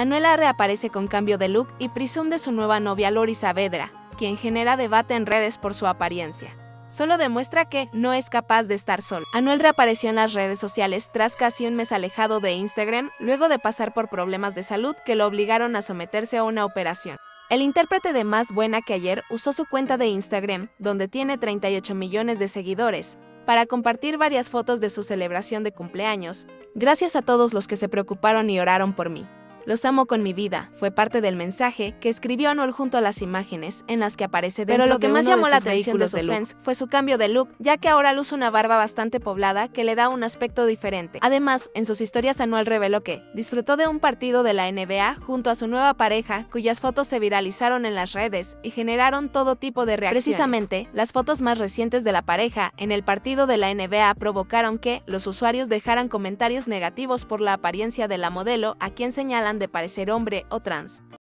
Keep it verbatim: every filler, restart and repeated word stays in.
Anuela reaparece con cambio de look y presume de su nueva novia Lori Saavedra, quien genera debate en redes por su apariencia. Solo demuestra que no es capaz de estar solo. Anuel reapareció en las redes sociales tras casi un mes alejado de Instagram, luego de pasar por problemas de salud que lo obligaron a someterse a una operación. El intérprete de Más Buena que Ayer usó su cuenta de Instagram, donde tiene treinta y ocho millones de seguidores, para compartir varias fotos de su celebración de cumpleaños. Gracias a todos los que se preocuparon y oraron por mí. Los amo con mi vida, fue parte del mensaje que escribió Anuel junto a las imágenes en las que aparece dentro Pero lo que de más uno llamó de la sus atención de vehículos de sus look fans fue su cambio de look, ya que ahora luce una barba bastante poblada que le da un aspecto diferente. Además, en sus historias Anuel reveló que disfrutó de un partido de la N B A junto a su nueva pareja, cuyas fotos se viralizaron en las redes y generaron todo tipo de reacciones. Precisamente, las fotos más recientes de la pareja en el partido de la N B A provocaron que los usuarios dejaran comentarios negativos por la apariencia de la modelo, a quien señalan de parecer hombre o trans.